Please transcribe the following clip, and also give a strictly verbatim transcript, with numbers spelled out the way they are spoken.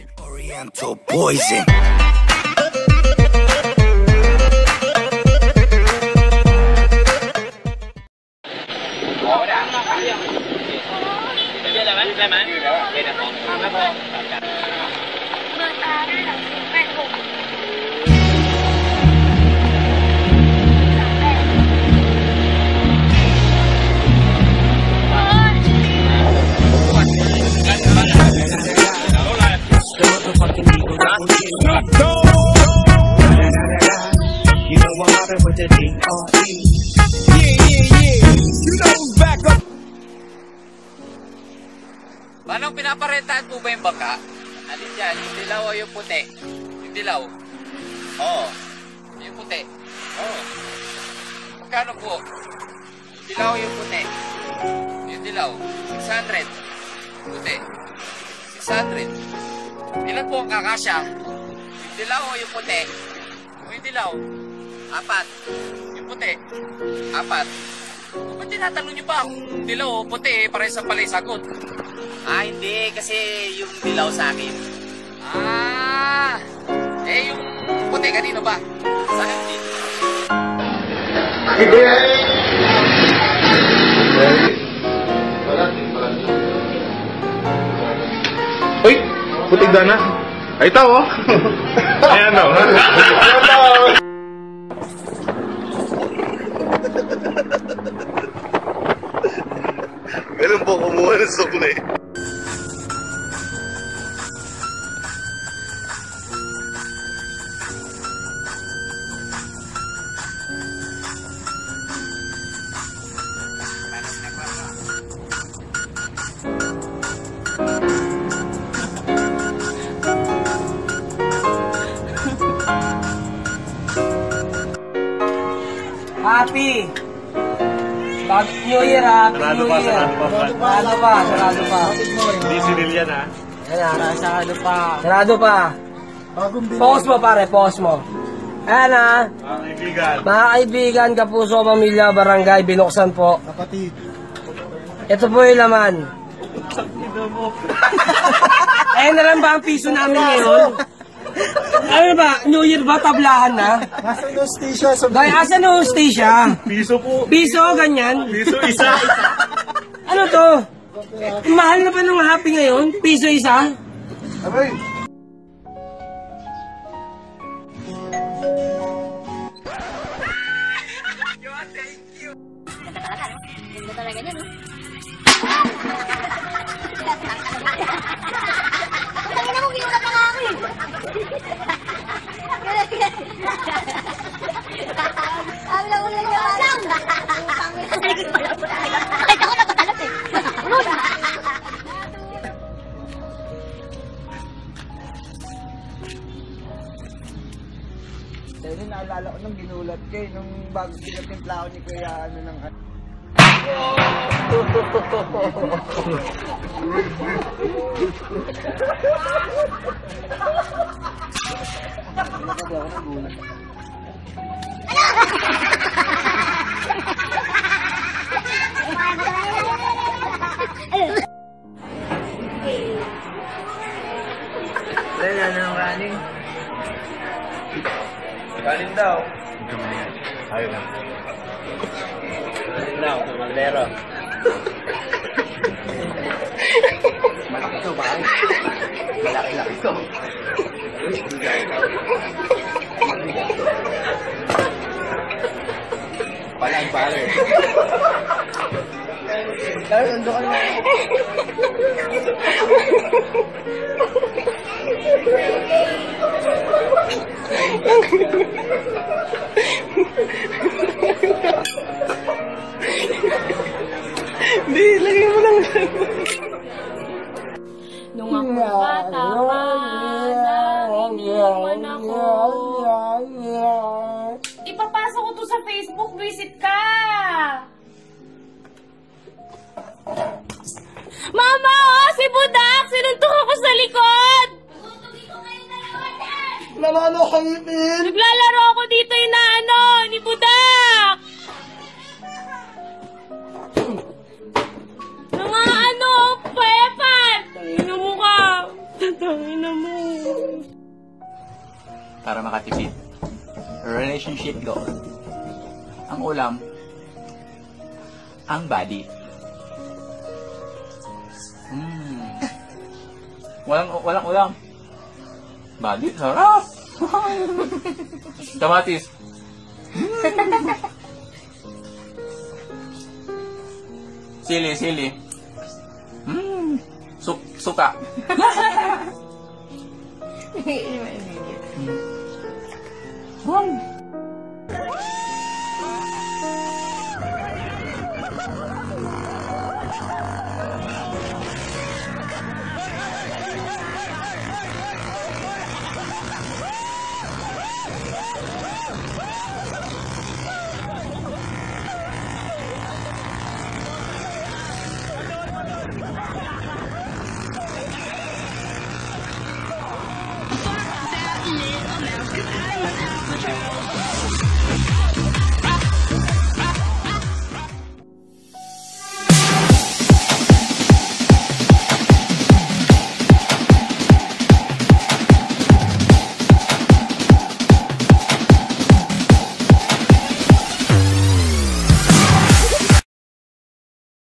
Oriental poison. Paano pinaparentahan po ba yung bangka? Alin dyan? Yung dilaw o yung puti? Yung dilaw? Oo. Yung puti? Oo. Magkano po? Yung dilaw o yung puti? Yung dilaw? six hundred. Puti? six hundred. Ilan po ang kakasya? Yung dilaw o yung puti? Yung dilaw? Apat. Yung puti? Apat. Ba't tinatanong nyo ba kung dilaw o puti? Para sa pala yung sagot. Ah, hindi. Kasi yung dilaw sa akin. Ah! Eh, yung puti kanino ba? Sa akin din. Uy! Putig na na. Ay, tao! Ayan o. Ayan tao! Ganun po kumuha ng sukli. Happy! Happy New Year, Happy Sarado New pa, Year! sarado pa. Sarado pa, sarado pa. Hindi sinil yan ha. Ayan, sarado pa. Sarado pa. Pause mo pare, pause mo. Ayan ha. Mga kaibigan. Mga kaibigan, kapuso, pamilya, barangay, binuksan po. Kapatid. Ito po yung laman. Ayan na lang ba ang piso namin ngayon? Ano ba? New Year ba? Tablahan na? Nasa hostisya. Gaya, asa na hostisya? Piso po. Piso, ganyan. Piso isa. Ano to? Mahal na pa ng happy ngayon? Piso isa? Abay. Ganda talaga niya, no? Tangina mo, ginulat na nga ako eh. Sabi na ko lang yung alam. Kahit ako nakatalap eh. Dahil naalala ko nung ginulat ko eh, nung bago pinatimpla ko ni Kuya ano ng ano. Wala na ng running. Kanin daw. Ayun na. Kanin daw, Maldero. Malaki to ba? Malaki-laki to. Palang pare. Dahil nandun ka naman. Hindi, lagay mo lang. Nung ako bata pa, naniniwan ako. Ipapasok ko to sa Facebook, visit ka! Mama, oh, si Budak! Sinuntok ako sa likod! Lalano kayo, Bin! Naglalaro ako dito yung na ano, ni Budak! Mga ano, Pepan! Tangina mo ka! Tangina mo! para makatipid. Relationship goal. Ang ulam, ang body. Mm. Walang, walang ulam. Body, sarap! Kamatis. Sili, sili. Mm. Suk suka. Wow.